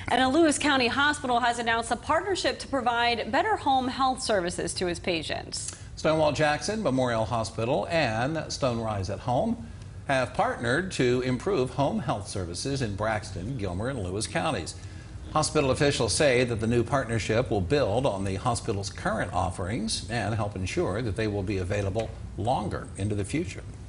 And a Lewis County hospital has announced a partnership to provide better home health services to its patients. Stonewall Jackson Memorial Hospital and Stonerise at Home have partnered to improve home health services in Braxton, Gilmer, and Lewis counties. Hospital officials say that the new partnership will build on the hospital's current offerings and help ensure that they will be available longer into the future.